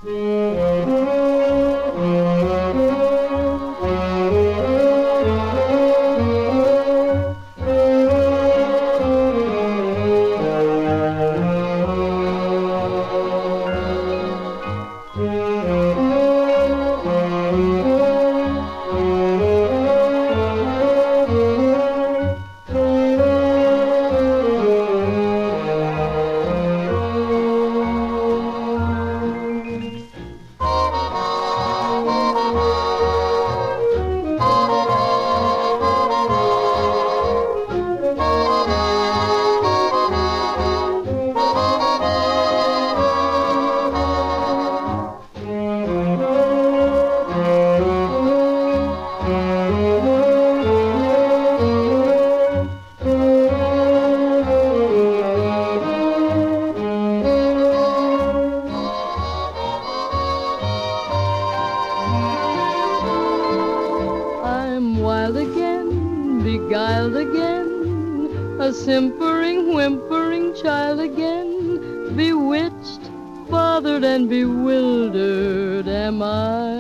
Simpering, whimpering child again, bewitched, bothered, and bewildered am I.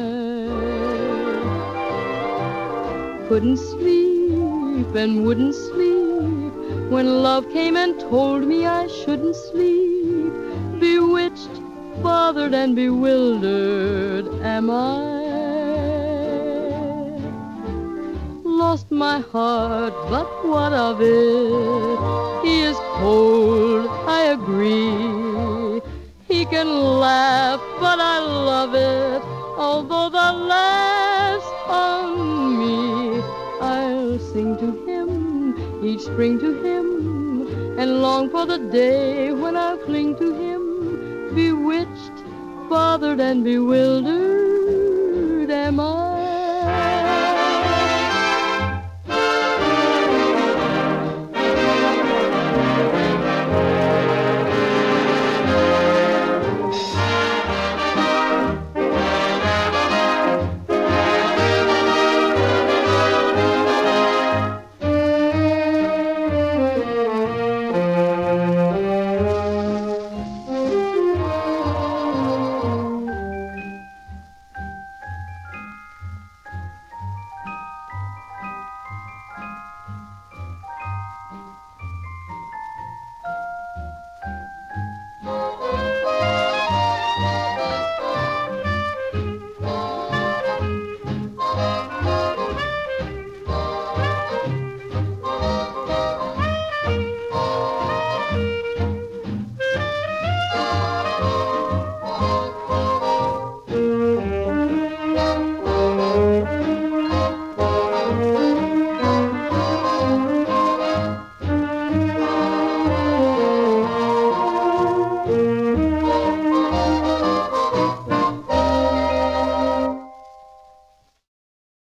Couldn't sleep and wouldn't sleep when love came and told me I shouldn't sleep. Bewitched, bothered, and bewildered am I. Lost my heart, but what of it? He is cold, I agree. He can laugh, but I love it, although the laugh's on me. I'll sing to him, each spring to him, and long for the day when I'll cling to him. Bewitched, bothered, and bewildered am I.